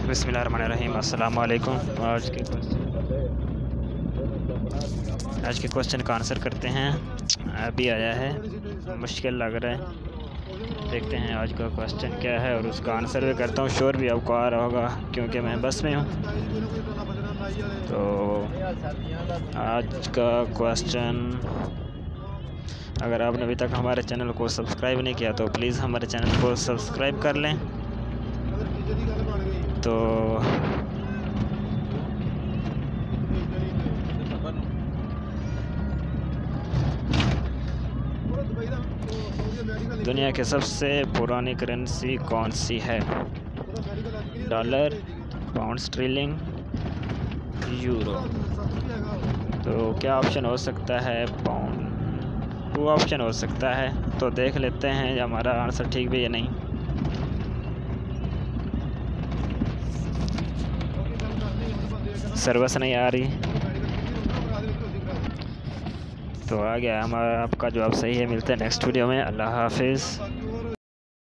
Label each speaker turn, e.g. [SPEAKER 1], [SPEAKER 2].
[SPEAKER 1] बिस्मिल्लाहिर्रहमानिर्रहीम। अस्सलाम वालेकुम। आज के क्वेश्चन का आंसर करते हैं। अभी आया है, मुश्किल लग रहा है, देखते हैं आज का क्वेश्चन क्या है और उसका आंसर भी करता हूँ। शोर भी आपको आ रहा होगा क्योंकि मैं बस में हूँ। तो आज का क्वेश्चन, अगर आपने अभी तक हमारे चैनल को सब्सक्राइब नहीं किया तो प्लीज़ हमारे चैनल को सब्सक्राइब कर लें। तो दुनिया की सबसे पुरानी करेंसी कौन सी है? Dollar, pound sterling, euro. तो क्या ऑप्शन हो सकता है? पाउंड। वो ऑप्शन हो सकता है, तो देख लेते हैं हमारा आंसर ठीक भी या नहीं। सर्विस नहीं आ रही, तो आ गया हमारा। आपका जवाब सही है। मिलते हैं नेक्स्ट वीडियो में। अल्लाह हाफिज़।